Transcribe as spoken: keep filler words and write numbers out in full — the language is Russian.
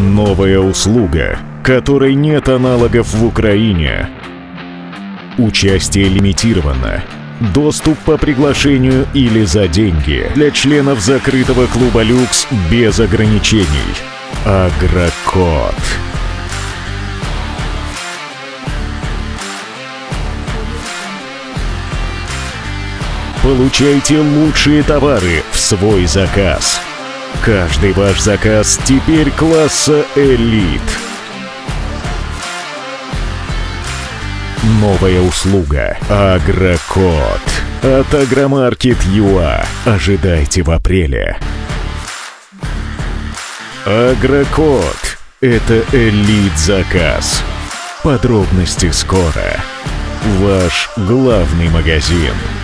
Новая услуга, которой нет аналогов в Украине. Участие лимитировано. Доступ по приглашению или за деньги для членов закрытого клуба «Люкс» без ограничений. Агрокод. Получайте лучшие товары в свой заказ. Каждый ваш заказ теперь класса «Элит». Новая услуга «Агрокод» от Агромаркет точка ю а. Ожидайте в апреле. Агрокод – это элит-заказ. Подробности скоро. Ваш главный магазин.